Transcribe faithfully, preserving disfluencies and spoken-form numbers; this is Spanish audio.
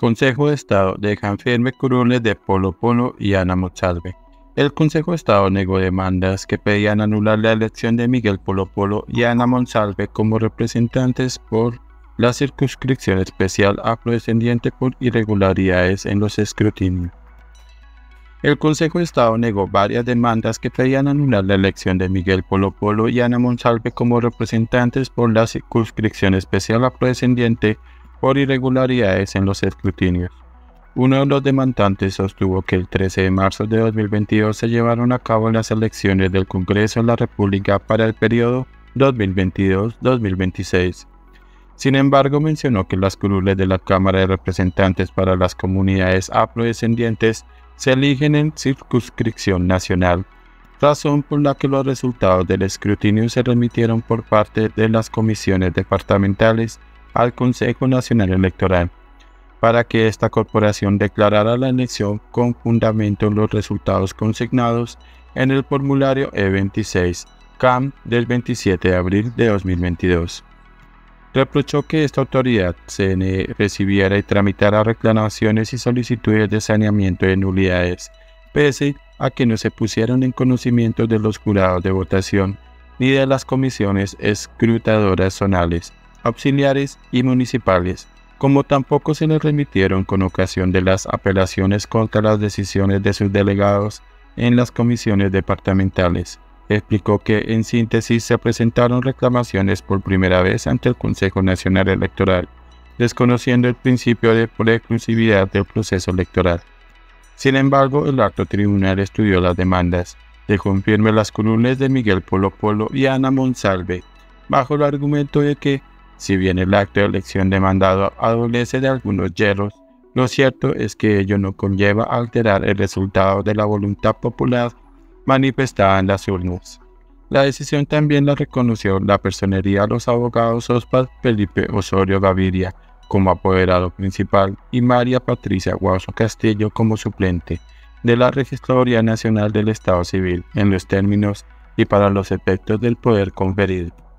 Consejo de Estado deja firme curules de Polo Polo y Ana Monsalve. El Consejo de Estado negó demandas que pedían anular la elección de Miguel Polo Polo y Ana Monsalve como representantes por la circunscripción especial afrodescendiente por irregularidades en los escrutinios. El Consejo de Estado negó varias demandas que pedían anular la elección de Miguel Polo Polo y Ana Monsalve como representantes por la circunscripción especial afrodescendiente por irregularidades en los escrutinios. Uno de los demandantes sostuvo que el trece de marzo de dos mil veintidós se llevaron a cabo las elecciones del Congreso de la República para el periodo dos mil veintidós a dos mil veintiséis. Sin embargo, mencionó que las curules de la Cámara de Representantes para las comunidades afrodescendientes se eligen en circunscripción nacional, razón por la que los resultados del escrutinio se remitieron por parte de las comisiones departamentales al Consejo Nacional Electoral, para que esta corporación declarara la elección con fundamento en los resultados consignados en el formulario E veintiséis C A M del veintisiete de abril de dos mil veintidós. Reprochó que esta autoridad C N E recibiera y tramitara reclamaciones y solicitudes de saneamiento de nulidades, pese a que no se pusieron en conocimiento de los jurados de votación ni de las comisiones escrutadoras zonales, auxiliares y municipales, como tampoco se les remitieron con ocasión de las apelaciones contra las decisiones de sus delegados en las comisiones departamentales. Explicó que, en síntesis, se presentaron reclamaciones por primera vez ante el Consejo Nacional Electoral, desconociendo el principio de preclusividad del proceso electoral. Sin embargo, el alto tribunal estudió las demandas, dejó firme las curules de Miguel Polo Polo y Ana Monsalve, bajo el argumento de que, si bien el acto de elección demandado adolece de algunos hierros, lo cierto es que ello no conlleva a alterar el resultado de la voluntad popular manifestada en las urnas. La decisión también la reconoció la personería de los abogados Oscar Felipe Osorio Gaviria como apoderado principal y María Patricia Guaso Castillo como suplente de la Registraduría Nacional del Estado Civil en los términos y para los efectos del poder conferido.